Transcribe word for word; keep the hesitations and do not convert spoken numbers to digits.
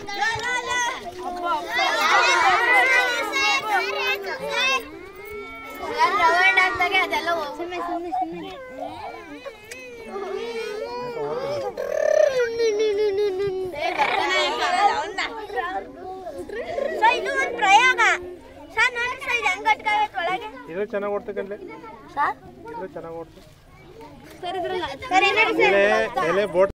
ಪ್ರಯೋಗ ಸರ್ ನೋಡಿ ಸರ್ ಹೆಂಗ್ ಕಟ್ಕಾಗತ್ತೆ ಒಳಗೆ ಇದು ಚೆನ್ನಾಗಿ ಓಡ್ತು ಕಣ್ಲೆ ಸರ್ ಇದು ಚೆನ್ನಾಗಿ ಓಡ್ತು ಸರ್ ಇದ್ರಲ್ಲ ಸರ್ ಎಲೆ ಎಲೆ ಬೋಟ್